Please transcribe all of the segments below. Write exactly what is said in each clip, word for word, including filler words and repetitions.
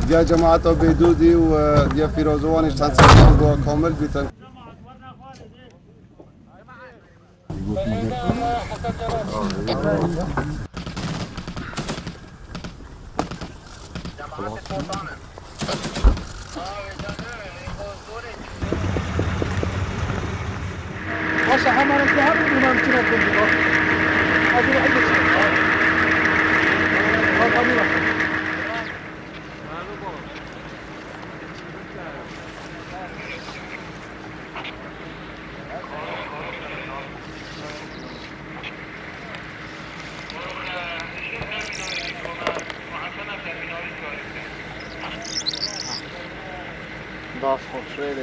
دیا جماعت بدودی و دیا فیروزوانش چند سال با کامل بیتن. باشه همه رو که همین اونم چرا کنید از این عیده شد آقا میرم داست خوب شده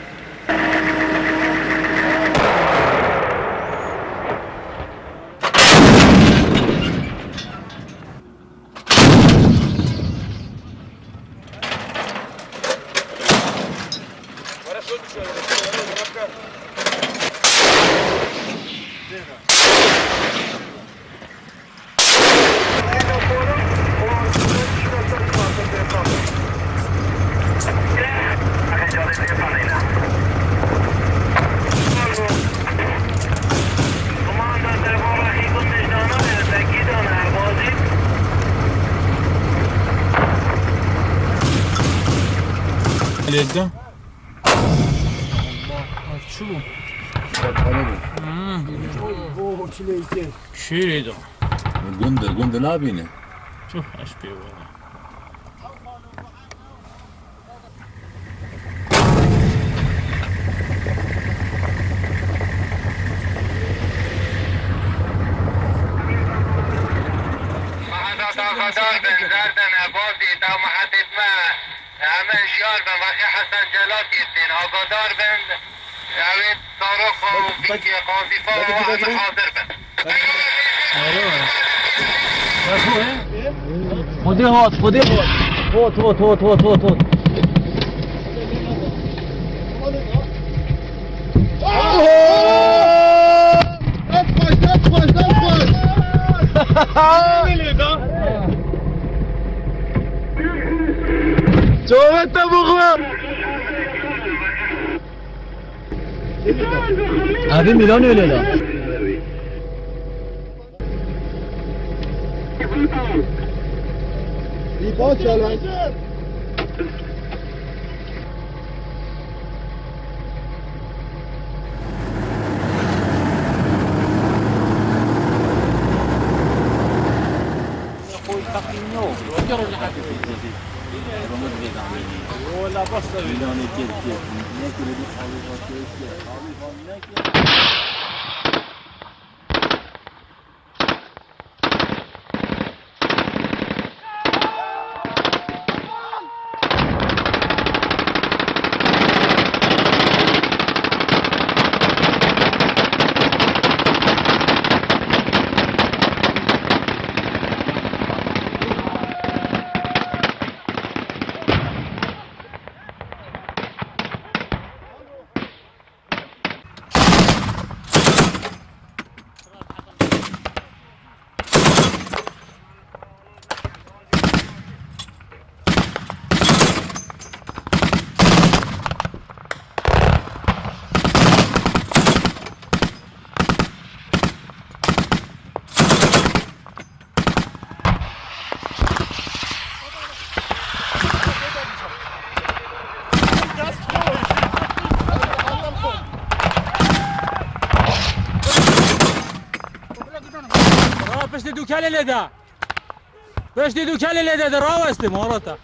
Leda. Allah, çu. اوه چی لیکه Şöyle de. Gündür, gündür ne yapayım? Çok aç bir var. خدار بنزردن عبازی تا محطت ما همه شیار بن وقتی حسن جلات گیستین آگادار بن اوید صاروخ و بینگی قاضیفا و همه حاضر بن خودی هات خودی هات هات هات هات هات هات هات Atmaş, atmaş, atmaş. Çoğunlukta buklar. Abi Milan öyle lan. Bir bak ya lan. ولا بس Milan'ı gel gel. Ne kredi alıyor gel gel. پشت دو کله لده پشت دو کله لده در راه است ماراتا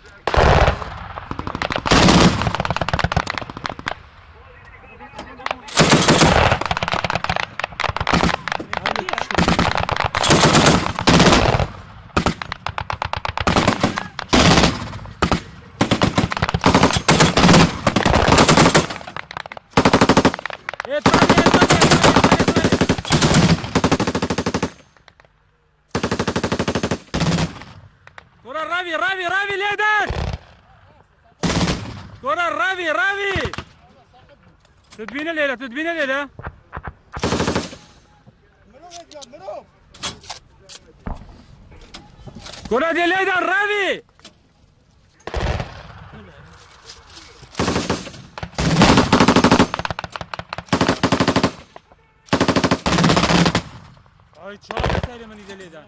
راوي راوي راوي ليدر كرة راوي راوي تدبين الليلة تدبين الليلة كرة دي ليدر راوي آی چهار سری منی دلیدن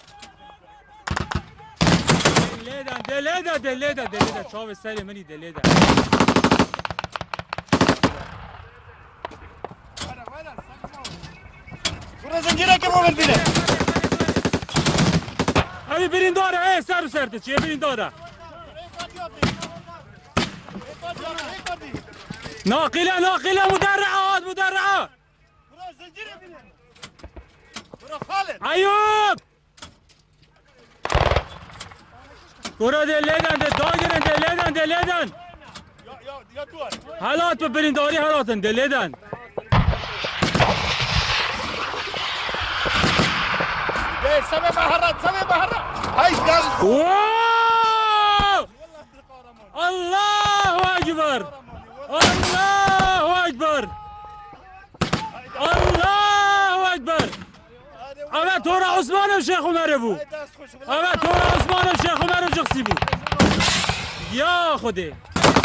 دلیدن دلیدن دلیدن دلیدن چهار سری منی دلیدن برو زنجیره که مومن بینه همی برین داره ای سر و سرته چیه برین داره ناقله ناقله مدرعات مدرعات برو زنجیره بینه برو خالد ایوب برو دلیدن داگرن دلیدن دلیدن یا دوار حالات به برین داری حالاتن دلیدن سمي بهرات سمي بهرات هاي قال الله اكبر الله اكبر الله اكبر اما تورا عثمان و شیخ عمر بو اما تورا عثمان و شیخ عمر و شخصی بو یا خودی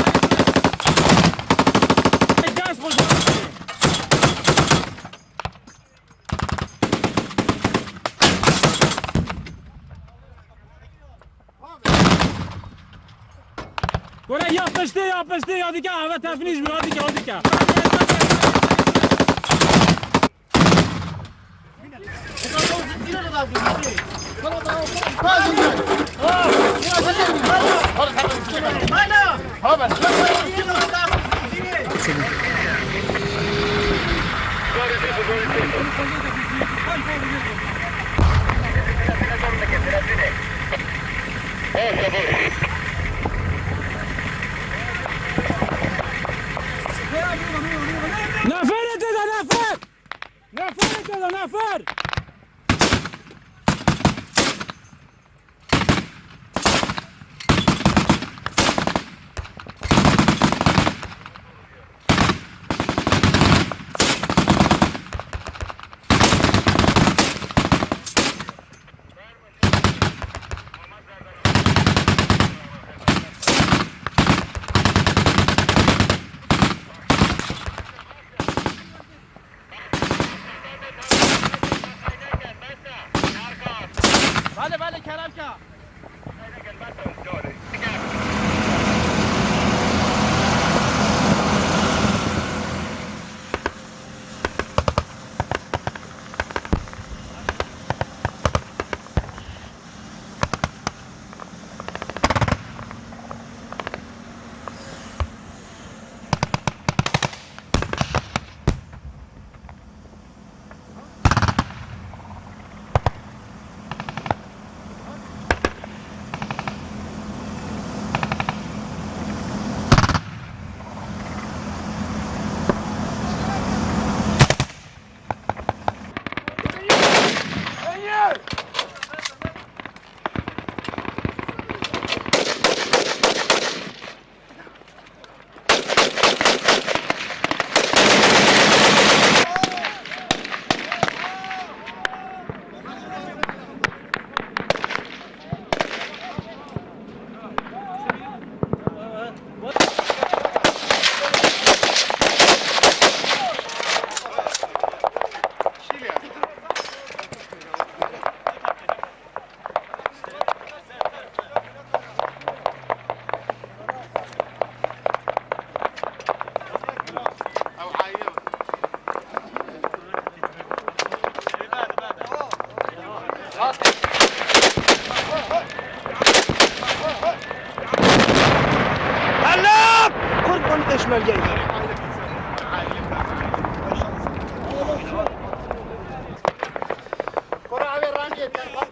دست بزن برای یا پشته یا پشته یا دیگه همه تفنیش میاد دیگه ها دیگه نفر انتظر نفر نفر انتظر نفر هلا كرد من پشمرگه كرة عبر رانجي